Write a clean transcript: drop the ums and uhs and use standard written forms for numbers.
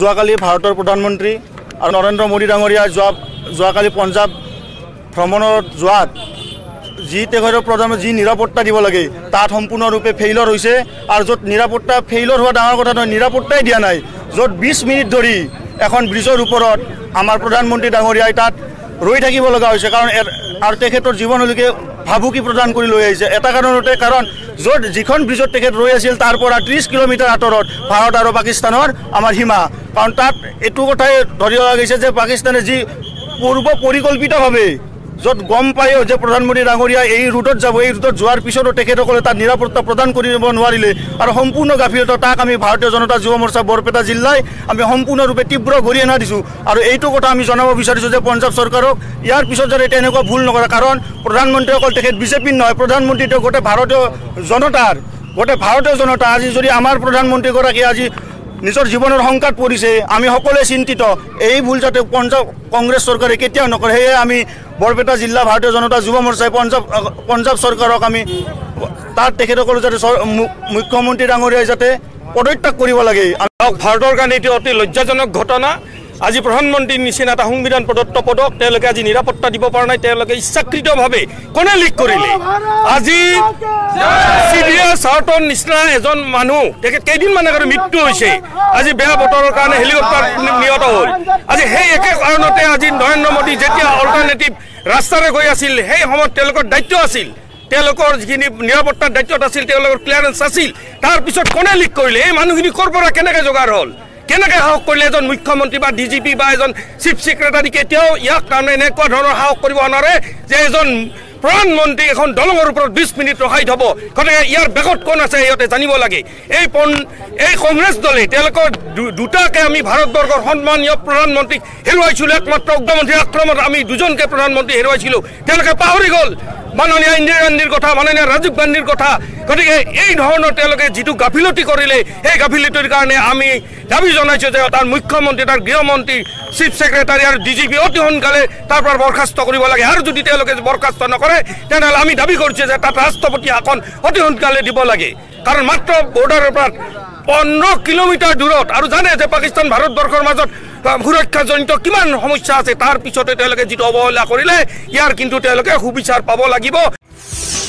যোৱাকালি ভাৰতৰ প্ৰধানমন্ত্ৰী আৰু নৰেন্দ্ৰ মোদী ডাঙৰীয়া যোৱাকালি পঞ্জাব ভ্ৰমণত যোৱাত যি তেখেতৰ প্ৰধানমন্ত্ৰী যি নিৰাপত্তা দিব লাগে তাত সম্পূৰ্ণৰূপে ফেইলৰ হৈছে আৰু য'ত নিৰাপত্তা ফেইলৰ হোৱা ডাঙৰ কথা নহয়, নিৰাপত্তাই দিয়া নাই। য'ত 20 মিনিট ধৰি এখন ব্ৰিজৰ ওপৰত আমাৰ প্ৰধানমন্ত্ৰী ডাঙৰীয়াই তাত ৰৈ থাকিব লগা হৈছে, কাৰণ আৰু তেখেতৰ জীৱনলৈকে ভাবুকি প্ৰদান কৰি লৈ আহিছে। এটা কাৰণতে, কাৰণ য'ত যিখন ব্ৰিজত তেখেত ৰৈ আছিল তাৰ পৰা 30 কিলোমিটাৰ আঁতৰত ভাৰত আৰু পাকিস্তানৰ আমাৰ সীমা, কাৰণ তাত এইটো কথাই ধৰি লোৱা গৈছে যে পাকিস্তানে যি পূৰ্ব পৰিকল্পিতভাৱে য'ত গম পায়ও যে প্ৰধানমন্ত্ৰী ডাঙৰীয়া এই ৰুটত যাব, এই ৰুটত যোৱাৰ পিছতো তেখেতসকলে তাত নিৰাপত্তা প্ৰদান কৰিব নোৱাৰিলে আৰু সম্পূৰ্ণ গাফিলতি। তাক আমি ভাৰতীয় জনতা যুৱ মৰ্চা বৰপেটা জিলাই আমি সম্পূৰ্ণৰূপে তীব্ৰ গৰিহণা দিছোঁ আৰু এইটো কথা আমি জনাব বিচাৰিছোঁ যে পঞ্জাৱ চৰকাৰক ইয়াৰ পিছত যাতে তেনেকুৱা ভুল নকৰে, কাৰণ প্ৰধানমন্ত্ৰী অকল তেখেত বিজেপিৰ নহয়, প্ৰধানমন্ত্ৰী তেওঁ গোটেই ভাৰতীয় জনতা। আজি যদি আমাৰ প্ৰধানমন্ত্ৰীগৰাকী আজি নিজৰ জীৱনৰ সংকট পৰিছে, আমি সকলোৱে চিন্তিত। এই ভুল যাতে পঞ্জাৱ কংগ্ৰেছ চৰকাৰে কেতিয়াও নকৰে, সেয়ে আমি বৰপেটা জিলা ভাৰতীয় জনতা যুৱ মৰ্চাই পঞ্জাৱ চৰকাৰক আমি তাত তেখেতসকলে যাতে মুখ্যমন্ত্ৰী ডাঙৰীয়াই যাতে পদত্যাগ কৰিব লাগে। ভাৰতৰ কাৰণে এটি অতি লজ্জাজনক ঘটনা। আজি প্ৰধানমন্ত্ৰীৰ নিচিনা এটা সংবিধান প্ৰদত্ত পদক তেওঁলোকে আজি নিৰাপত্তা দিব পৰা নাই। তেওঁলোকে ইচ্ছাকৃতভাৱে কোনে লিক কৰিলে? আজি CBS হাৰ্টৰ নিচিনা এজন মানুহ, তেখেত কেইদিনমান আগতে মৃত্যু হৈছে, আজি বেয়া বতৰৰ কাৰণে হেলিকপ্টাৰ নিহত হ'ল। আজি সেই একে কাৰণতে আজি নৰেন্দ্ৰ মোদী যেতিয়া অল্টাৰনেটিভ ৰাস্তাৰে গৈ আছিল, সেই সময়ত তেওঁলোকৰ দায়িত্ব আছিল, তেওঁলোকৰ যিখিনি নিৰাপত্তাৰ দায়িত্বত আছিল, তেওঁলোকৰ ক্লিয়াৰেন্স আছিল। তাৰপিছত কোনে লিক কৰিলে? এই মানুহখিনি ক'ৰ পৰা কেনেকৈ যোগাৰ হ'ল? কেনেকৈ সাহস কৰিলে এজন মুখ্যমন্ত্ৰী বা DGP বা এজন চিফ ছেক্ৰেটাৰী? কেতিয়াও ইয়াক কাৰণে এনেকুৱা ধৰণৰ সাহস কৰিব নোৱাৰে যে এজন প্ৰধানমন্ত্ৰী এখন দলঙৰ ওপৰত 20 মিনিট ৰখাই থ'ব। গতিকে ইয়াৰ বেগত কোন আছে সিহঁতে জানিব লাগে। এই কংগ্ৰেছ দলে তেওঁলোকৰ দুটাকে আমি ভাৰতবৰ্ষৰ সন্মানীয় প্ৰধানমন্ত্ৰীক হেৰুৱাইছিলোঁ। একমাত্ৰ উগ্ৰপন্থীৰ আক্ৰমণত আমি দুজনকে প্ৰধানমন্ত্ৰী হেৰুৱাইছিলোঁ। তেওঁলোকে পাহৰি গ'ল মাননীয় ইন্দিৰা গান্ধীৰ কথা, মাননীয় ৰাজীৱ গান্ধীৰ কথা। গতিকে এই ধৰণৰ তেওঁলোকে যিটো গাফিলতি কৰিলে, সেই গাফিলতিৰ কাৰণে আমি দাবী জনাইছোঁ যে তাৰ মুখ্যমন্ত্ৰী, তাৰ গৃহমন্ত্ৰী, চিফ ছেক্ৰেটাৰী আৰু DGP অতি সোনকালে তাৰ পৰা বৰখাস্ত কৰিব লাগে। আৰু যদি তেওঁলোকে বৰখাস্ত নকৰে তেনেহ'লে আমি দাবী কৰিছোঁ যে তাত ৰাষ্ট্ৰপতি শাসন অতি সোনকালে দিব লাগে, কাৰণ মাত্ৰ বৰ্ডাৰৰ পৰা 15 কিলোমিটাৰ দূৰত, আৰু জানে যে পাকিস্তান ভাৰতবৰ্ষৰ মাজত সুৰক্ষাজনিত কিমান সমস্যা আছে। তাৰ পিছতে তেওঁলোকে যিটো অৱহেলা কৰিলে, ইয়াৰ কিন্তু তেওঁলোকে সুবিচাৰ পাব লাগিব।